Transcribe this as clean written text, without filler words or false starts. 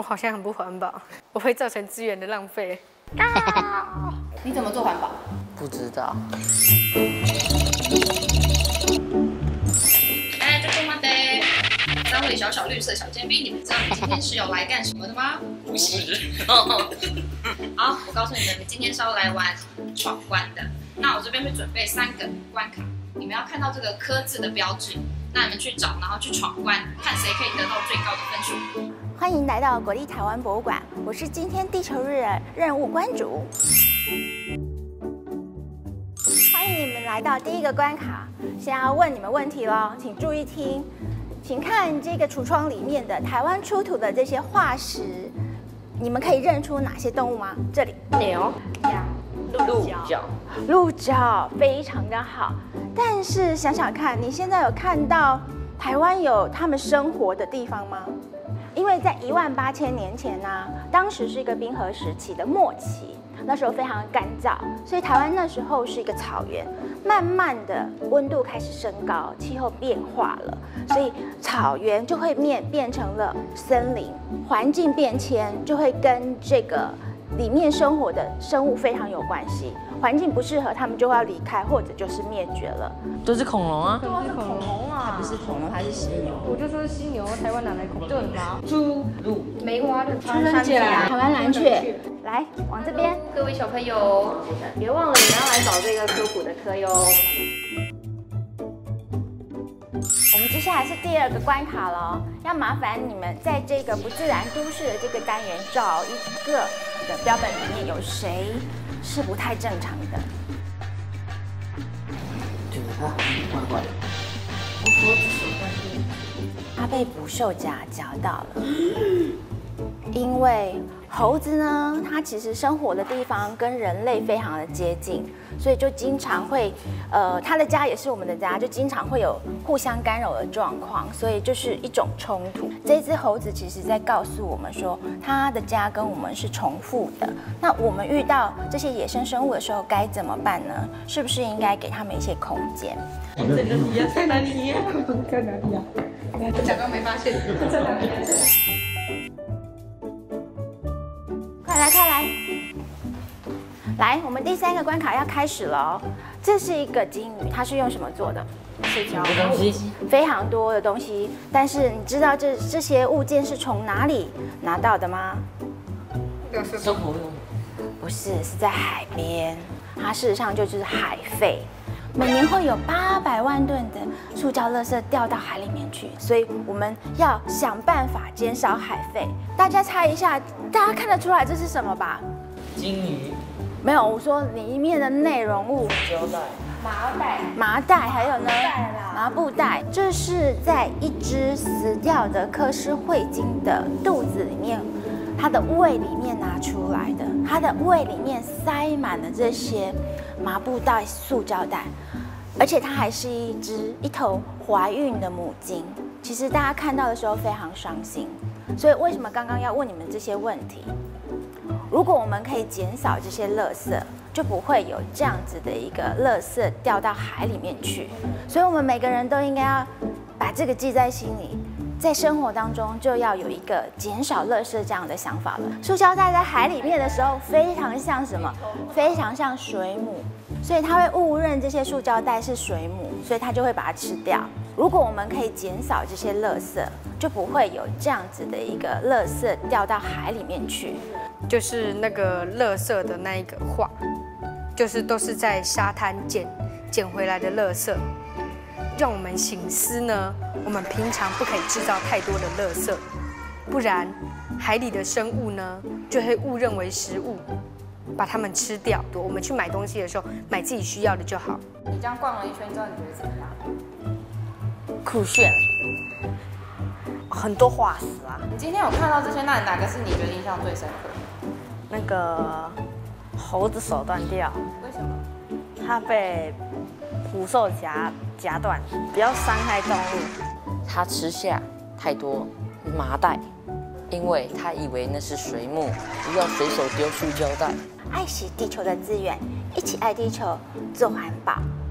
好像很不环保，我会造成资源的浪费。 你怎么做环保？ 不知道。 哎，这干嘛的？三位小小绿色小尖兵，你们知道你们今天是要来干什么的吗？ 不是。 好，我告诉你们，你们今天是要来玩闯关的。那我这边会准备3个关卡，你们要看到这个科字的标志，那你们去找，然后去闯关，看谁可以得到最高的分数。 欢迎来到国立台湾博物馆，我是今天地球日的任务关主。欢迎你们来到第一个关卡，现在要问你们问题咯，请注意听。请看这个橱窗里面的台湾出土的这些化石，你们可以认出哪些动物吗？这里， 牛、羊、鹿角。 鹿角非常的好，但是想想看，你现在有看到台湾有他们生活的地方吗？因为在18000年前呢，当时是一个冰河时期的末期，那时候非常干燥，所以台湾那时候是一个草原。慢慢的温度开始升高，气候变化了，所以草原就会变成了森林，环境变迁就会跟这个里面生活的生物非常有关系。环境不适合，它们就会要离开，或者就是灭绝了。 都是恐龙啊！ 都是恐龙啊！ 它不是恐龙，它是犀牛。 我就说是犀牛，台湾哪来恐龙？对吗？猪、鹿、梅花鹿、 春生起来，台湾蓝雀，来往这边。 各位小朋友， 别忘了你们要来找这个科普的课哟。 我们接下来是第2个关卡了，要麻烦你们在这个不自然都市的这个单元找一个的标本里面有谁是不太正常的。 觉得它怪怪的。 它被捕兽夹夹到了，因为猴子呢，它其实生活的地方跟人类非常的接近，所以就经常会，它的家也是我们的家，就经常会有互相干扰的状况，所以就是一种冲突。这只猴子其实在告诉我们说，它的家跟我们是重复的。那我们遇到这些野生生物的时候该怎么办呢？是不是应该给他们一些空间？ 在哪里呀？在哪里呀？在哪里呀？ 我假装没发现。在哪里？ 快来，快来！来，我们第3个关卡要开始了哦。这是一个金鱼，它是用什么做的？ 很多东西， 非常多的东西。但是你知道这些物件是从哪里拿到的吗？ 生活用。 不是，是在海边。它事实上就是海废。每年会有800万吨的塑胶垃圾掉到海里面去，所以我们要想办法减少海废。大家猜一下，大家看得出来这是什么吧？ 金鱼。 没有，我说里面的内容物。 胶带。 麻袋，还有呢，麻布袋。这是在一只死掉的科氏喙鲸的肚子里面，它的胃里面拿出来的。它的胃里面塞满了这些麻布袋、塑胶袋。而且它还是一头怀孕的母鲸，其实大家看到的时候非常伤心。所以为什么刚刚要问你们这些问题？如果我们可以减少这些垃圾，就不会有这样子的一个垃圾掉到海里面去。所以我们每个人都应该要把这个记在心里，在生活当中就要有一个减少垃圾这样的想法了。塑胶袋在海里面的时候，非常像什么？非常像水母。所以它会误认这些塑胶袋是水母，所以它就会把它吃掉。如果我们可以减少这些垃圾，就不会有这样子的一个垃圾掉到海里面去。 就是那个垃圾的那一个画，就是都是在沙滩捡回来的垃圾，让我们省思呢，我们平常不可以制造太多的垃圾，不然海里的生物呢就会误认为食物。把它们吃掉。我们去买东西的时候，买自己需要的就好。 你这样逛了一圈之后，你觉得怎么样？ 酷炫，很多化石啊。 你今天有看到这些，那哪个是你觉得印象最深刻？ 那个猴子手断掉， 为什么？ 它被捕兽夹断，不要伤害动物。它吃下太多麻袋，因为它以为那是水母，不要随手丢塑胶袋。 爱惜地球的资源，一起爱地球，做环保。